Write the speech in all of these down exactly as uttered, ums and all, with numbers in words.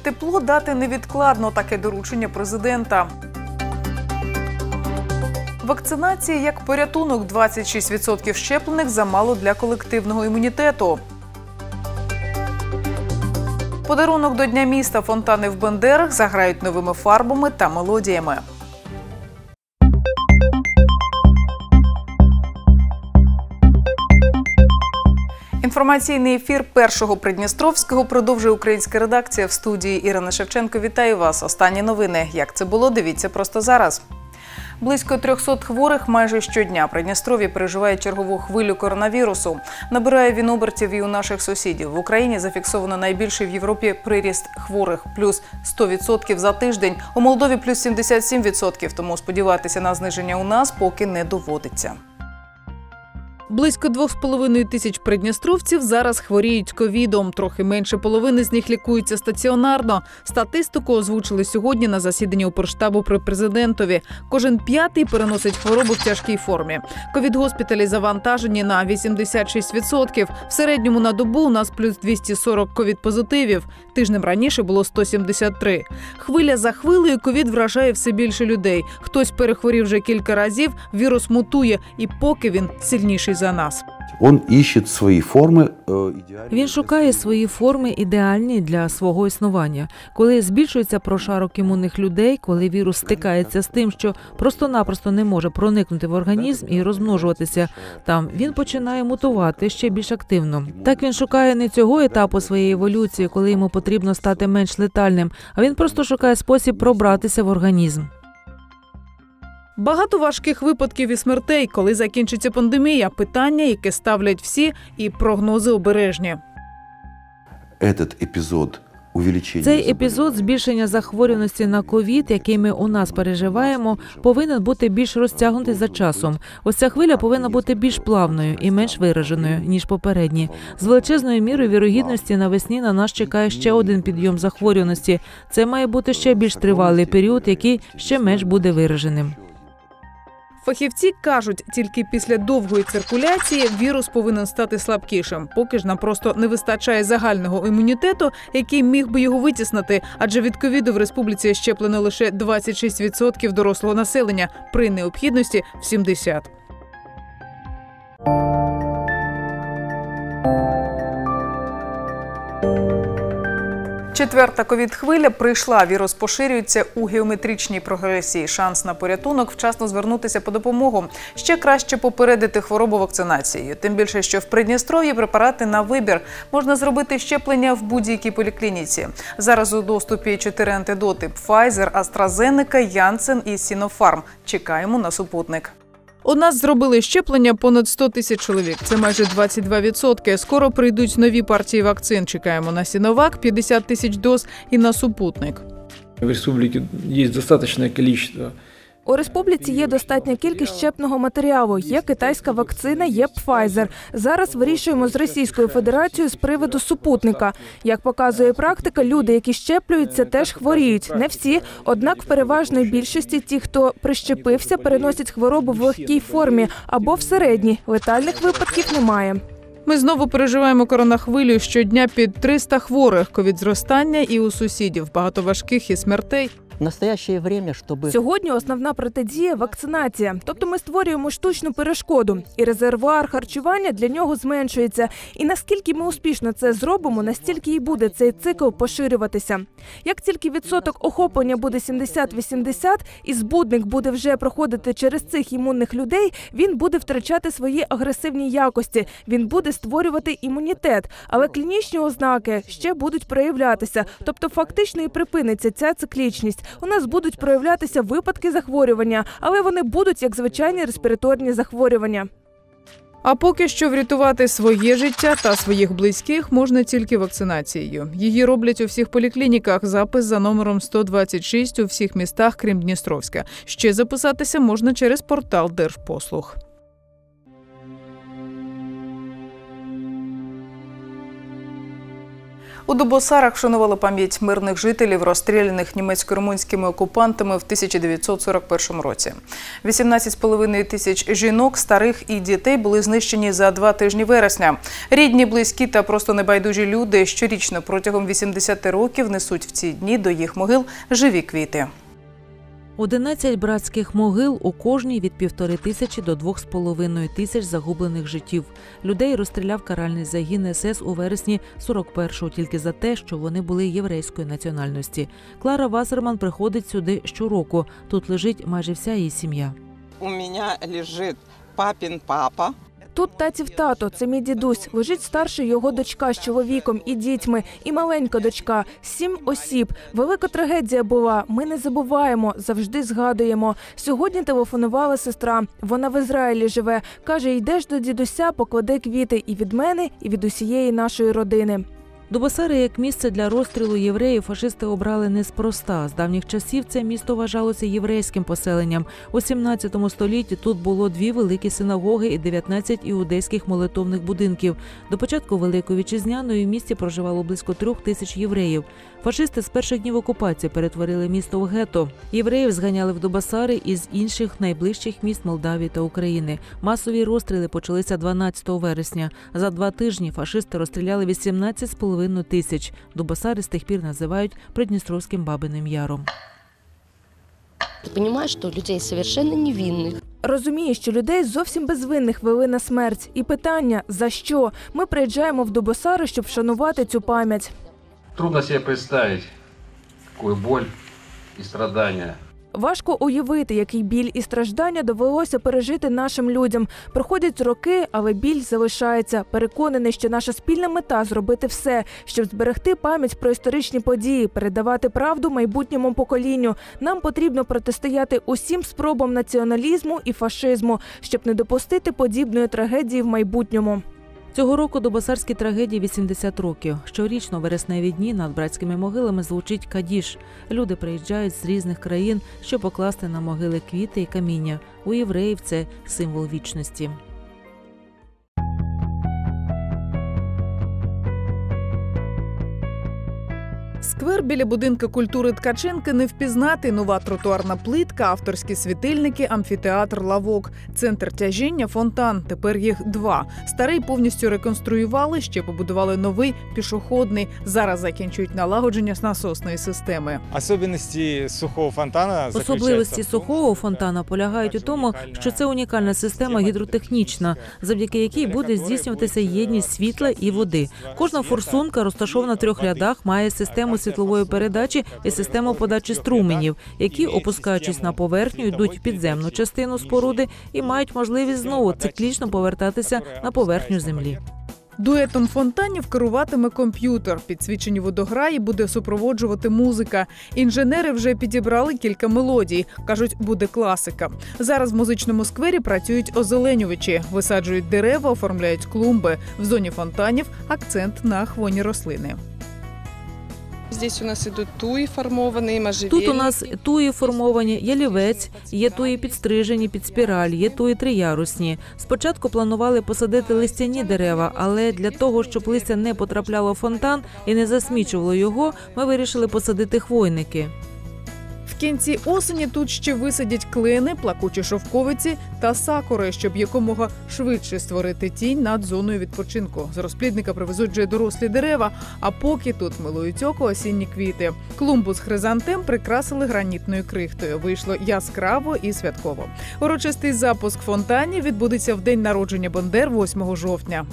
Тепло дати невідкладно, таке доручення президента. Вакцинація як порятунок. двадцять шість відсотків щеплених замало для колективного імунітету. Подарунок до Дня міста. Фонтани в Бендерах заграють новими фарбами та мелодіями. Інформаційний ефір першого Придністровського продовжує українська редакція. В студії Ірина Шевченко. Вітаю вас. Останні новини. Як це було, дивіться просто зараз. Близько трьохсот хворих майже щодня. Придністров'я переживає чергову хвилю коронавірусу. Набирає він обертів і у наших сусідів. В Україні зафіксовано найбільший в Європі приріст хворих – плюс сто відсотків за тиждень. У Молдові – плюс сімдесят сім відсотків, тому сподіватися на зниження у нас поки не доводиться. Близько двох з половиною тисяч придністровців зараз хворіють ковідом. Трохи менше половини з них лікуються стаціонарно. Статистику озвучили сьогодні на засіданні Укрштабу при президентові. Кожен п'ятий переносить хворобу в тяжкій формі. Ковід-госпіталі завантажені на вісімдесят шість відсотків. В середньому на добу у нас плюс двісті сорок ковід-позитивів. Тижнем раніше було сто сімдесят три. Хвиля за хвилею ковід вражає все більше людей. Хтось перехворів вже кілька разів, вірус мутує, і поки він сильніший за нас. Він іще свої форми. Він шукає свої форми ідеальні для свого існування. Коли збільшується прошарок імунних людей, коли вірус стикається з тим, що просто-напросто не може проникнути в організм і розмножуватися там, він починає мутувати ще більш активно. Так він шукає не цього етапу своєї еволюції, коли йому потрібно стати менш летальним, а він просто шукає спосіб пробратися в організм. Багато важких випадків і смертей, коли закінчиться пандемія. Питання, яке ставлять всі, і прогнози обережні. Цей епізод збільшення захворюваності на ковід, який ми у нас переживаємо, повинен бути більш розтягнутий за часом. Ось ця хвиля повинна бути більш плавною і менш вираженою, ніж попередні. З величезною мірою вірогідності навесні на нас чекає ще один підйом захворюваності. Це має бути ще більш тривалий період, який ще менш буде вираженим. Фахівці кажуть, тільки після довгої циркуляції вірус повинен стати слабкішим. Поки ж нам просто не вистачає загального імунітету, який міг би його витіснити, адже від ковіду в республіці щеплено лише двадцять шість відсотків дорослого населення, при необхідності – в сімдесят відсотків. Четверта ковід-хвиля прийшла. Вірус поширюється у геометричній прогресії. Шанс на порятунок – вчасно звернутися по допомогу. Ще краще попередити хворобу вакцинацією. Тим більше, що в Придністров'ї препарати на вибір. Можна зробити щеплення в будь-якій поліклініці. Зараз у доступі чотири антидоти – Pfizer, AstraZeneca, Janssen і Sinopharm. Чекаємо на супутник. У нас зробили щеплення понад сто тисяч чоловік. Це майже двадцять два відсотки. Скоро прийдуть нові партії вакцин. Чекаємо на Сіновак, п'ятдесят тисяч доз і на супутник. В республіці є достатньо кількість. У республіці є достатня кількість щепного матеріалу. Є китайська вакцина, є Pfizer. Зараз вирішуємо з Російською Федерацією з приводу супутника. Як показує практика, люди, які щеплюються, теж хворіють. Не всі, однак в переважної більшості ті, хто прищепився, переносять хворобу в легкій формі або в середній. Летальних випадків немає. Ми знову переживаємо коронахвилю. Щодня під триста хворих. Ковід зростання і у сусідів. Багато важких і смертей. Сьогодні основна протидія – вакцинація. Тобто ми створюємо штучну перешкоду. І резервуар харчування для нього зменшується. І наскільки ми успішно це зробимо, настільки і буде цей цикл поширюватися. Як тільки відсоток охоплення буде сімдесят-вісімдесят, і збудник буде вже проходити через цих імунних людей, він буде втрачати свої агресивні якості. Він буде створювати імунітет. Але клінічні ознаки ще будуть проявлятися. Тобто фактично і припиниться ця циклічність. У нас будуть проявлятися випадки захворювання, але вони будуть як звичайні респіраторні захворювання. А поки що врятувати своє життя та своїх близьких можна тільки вакцинацією. Її роблять у всіх поліклініках. Запис за номером сто двадцять шість у всіх містах, крім Дністровська. Ще записатися можна через портал Держпослуг. У Дубосарах вшанували пам'ять мирних жителів, розстріляних німецько-румунськими окупантами в тисяча дев'ятсот сорок першому році. вісімнадцять з половиною тисяч жінок, старих і дітей були знищені за два тижні вересня. Рідні, близькі та просто небайдужі люди щорічно протягом вісімдесяти років несуть в ці дні до їх могил живі квіти. Одинадцять братських могил, у кожній від півтори тисячі до двох з половиною тисяч загублених життів. Людей розстріляв каральний загін ес ес у вересні сорок першого тільки за те, що вони були єврейської національності. Клара Вассерман приходить сюди щороку. Тут лежить майже вся її сім'я. У мене лежить папін папа. Тут татів тато, це мій дідусь. Лежить старший його дочка з чоловіком і дітьми, і маленька дочка. Сім осіб. Велика трагедія була. Ми не забуваємо, завжди згадуємо. Сьогодні телефонувала сестра. Вона в Ізраїлі живе. Каже, йдеш до дідуся, поклади квіти і від мене, і від усієї нашої родини. Дубосари як місце для розстрілу євреїв фашисти обрали неспроста. З давніх часів це місто вважалося єврейським поселенням. У сімнадцятому столітті тут було дві великі синагоги і дев'ятнадцять іудейських молитовних будинків. До початку Великої Вітчизняної в місті проживало близько трьох тисяч євреїв. Фашисти з перших днів окупації перетворили місто в гетто. Євреїв зганяли в Дубосари із інших найближчих міст Молдавії та України. Масові розстріли почалися дванадцятого вересня. За два тижні фашисти розстріляли вісімнадцять з половиною тисяч. Дубосари з тих пір називають Придністровським Бабиним Яром. Ти розумієш, що людей совершенно невинних. Розуміє, що людей зовсім безвинних вели на смерть. І питання – за що? Ми приїжджаємо в Дубосари, щоб вшанувати цю пам'ять. Трудно себе представить, какую боль и страдания. Важко уявити, який біль і страждання довелося пережити нашим людям. Проходять роки, але біль залишається. Переконаний, що наша спільна мета – зробити все, щоб зберегти пам'ять про історичні події, передавати правду майбутньому поколінню. Нам потрібно протистояти усім спробам націоналізму і фашизму, щоб не допустити подібної трагедії в майбутньому. Цього року Дубосарській трагедії вісімдесят років. Щорічно вересневі дні над братськими могилами звучить кадіш. Люди приїжджають з різних країн, щоб покласти на могили квіти і каміння. У євреїв це символ вічності. Сквер біля будинку культури Ткаченка не впізнати. Нова тротуарна плитка, авторські світильники, амфітеатр «Лавок». Центр тяжіння – фонтан. Тепер їх два. Старий повністю реконструювали, ще побудували новий пішохідний. Зараз закінчують налагодження насосної системи. Особливості сухого фонтана Особливості сухого фонтана полягають у тому, що це унікальна система гідротехнічна, завдяки якій буде здійснюватися єдність світла і води. Кожна форсунка, розташована в трьох рядах, має систему світлової передачі і систему подачі струменів, які, опускаючись на поверхню, йдуть в підземну частину споруди і мають можливість знову циклічно повертатися на поверхню землі. Дуетом фонтанів керуватиме комп'ютер. Підсвічені водограї буде супроводжувати музика. Інженери вже підібрали кілька мелодій. Кажуть, буде класика. Зараз в музичному сквері працюють озеленювачі. Висаджують дерева, оформляють клумби. В зоні фонтанів акцент на хвойні рослини. Здесь у нас ідуть туї формовані, можжевельники. Тут у нас туї формовані, ялівець, є туї підстрижені під спіраль, є туї триярусні. Спочатку планували посадити листяні дерева, але для того, щоб листя не потрапляло в фонтан і не засмічувало його, ми вирішили посадити хвойники. В кінці осені тут ще висадять клени, плакучі шовковиці та сакури, щоб якомога швидше створити тінь над зоною відпочинку. З розплідника привезуть вже дорослі дерева, а поки тут милують око осінні квіти. Клумбу з хризантем прикрасили гранітною крихтою. Вийшло яскраво і святково. Урочистий запуск фонтанів відбудеться в день народження Бандер восьмого жовтня.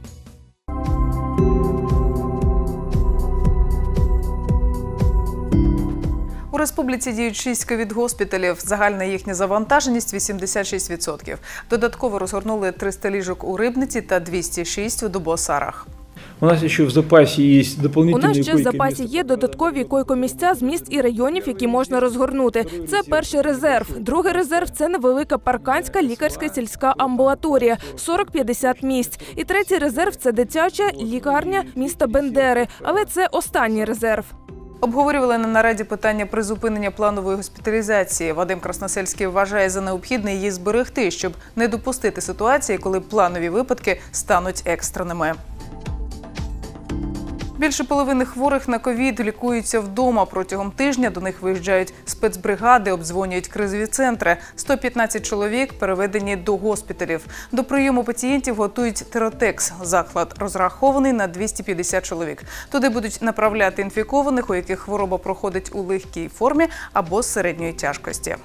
У республіці діють шість ковід-госпіталів. Загальна їхня завантаженість – вісімдесят шість відсотків. Додатково розгорнули триста ліжок у Рибниці та двісті шість у Дубосарах. У нас ще в запасі є дополнительні У нас ще в койки запасі місця. є додаткові койкомісця з міст і районів, які можна розгорнути. Це перший резерв. Другий резерв – це невелика парканська лікарська сільська амбулаторія – сорок-п'ятдесят місць. І третій резерв – це дитяча лікарня міста Бендери. Але це останній резерв. Обговорювали на нараді питання призупинення планової госпіталізації. Вадим Красносельський вважає за необхідне її зберегти, щоб не допустити ситуації, коли планові випадки стануть екстреними. Більше половини хворих на ковід лікуються вдома. Протягом тижня до них виїжджають спецбригади, обдзвонюють кризові центри. сто п'ятнадцять чоловік переведені до госпіталів. До прийому пацієнтів готують Теротекс. Заклад розрахований на двісті п'ятдесят чоловік. Туди будуть направляти інфікованих, у яких хвороба проходить у легкій формі або з середньої тяжкості.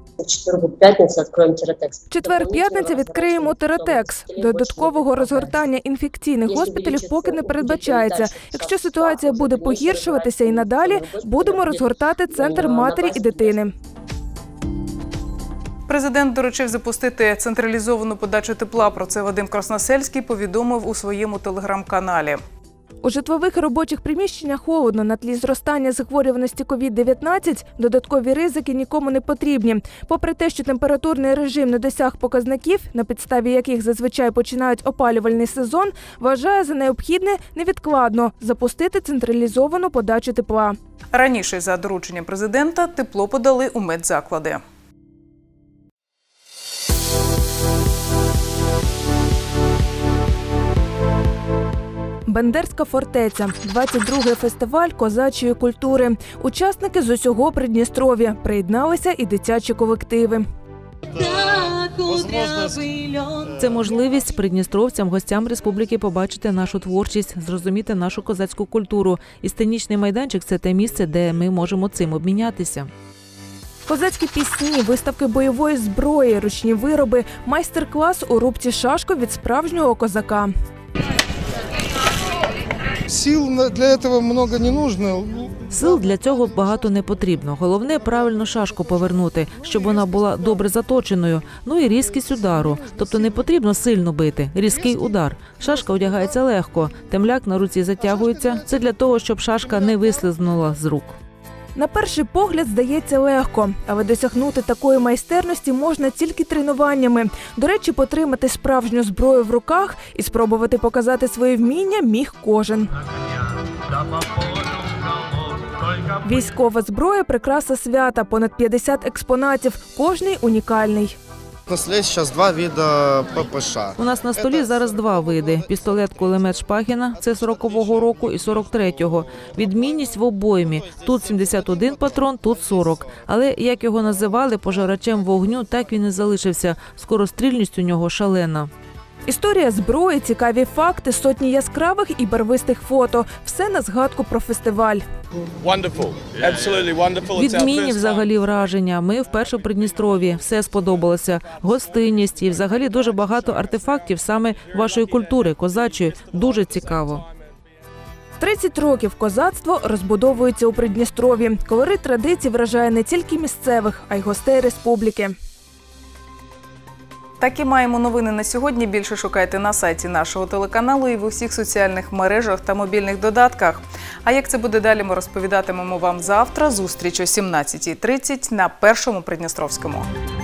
Четвер-п'ятниця відкриємо Теротекс. Додаткового розгортання інфекційних госпіталів поки не передбачається. Якщо ситуація буде погіршуватися і надалі, будемо розгортати центр матері і дитини. Президент доручив запустити централізовану подачу тепла. Про це Вадим Красносельський повідомив у своєму телеграм-каналі. У житлових і робочих приміщеннях холодно. На тлі зростання захворюваності ковід дев'ятнадцять додаткові ризики нікому не потрібні. Попри те, що температурний режим не досяг показників, на підставі яких зазвичай починають опалювальний сезон, вважає за необхідне невідкладно запустити централізовану подачу тепла. Раніше, за дорученням президента, тепло подали у медзаклади. Бендерська фортеця – двадцять другий фестиваль козачої культури. Учасники з усього Придністров'я. Приєдналися і дитячі колективи. Це можливість придністровцям, гостям республіки побачити нашу творчість, зрозуміти нашу козацьку культуру. І сценічний майданчик – це те місце, де ми можемо цим обмінятися. Козацькі пісні, виставки бойової зброї, ручні вироби, майстер-клас у рубці шашко від справжнього козака. Сил для цього багато не потрібно. Сил для цього багато не потрібно. Головне – правильно шашку повернути, щоб вона була добре заточеною. Ну і різкість удару. Тобто не потрібно сильно бити. Різкий удар. Шашка одягається легко. Темляк на руці затягується. Це для того, щоб шашка не вислизнула з рук. На перший погляд здається легко, але досягнути такої майстерності можна тільки тренуваннями. До речі, потримати справжню зброю в руках і спробувати показати свої вміння міг кожен. Військова зброя – прикраса свята, понад п'ятдесят експонатів, кожний унікальний. На столі зараз два види ППШ. У нас на столі зараз два види. Пістолет-кулемет Шпагіна – це сорокового року і сорок третього. Відмінність в обоймі. Тут сімдесят один патрон, тут сорок. Але, як його називали, пожирачем вогню, так він і залишився. Скорострільність у нього шалена. Історія зброї, цікаві факти, сотні яскравих і барвистих фото. Все на згадку про фестиваль. Відмінні взагалі враження. Ми вперше в Придністров'ї. Все сподобалося. Гостинність і взагалі дуже багато артефактів саме вашої культури, козачої. Дуже цікаво. тридцять років козацтво розбудовується у Придністров'ї. Колорит традицій вражає не тільки місцевих, а й гостей республіки. Такі маємо новини на сьогодні. Більше шукайте на сайті нашого телеканалу і в усіх соціальних мережах та мобільних додатках. А як це буде далі, ми розповідатимемо вам завтра. Зустріч о сімнадцятій тридцять на Першому Придністровському.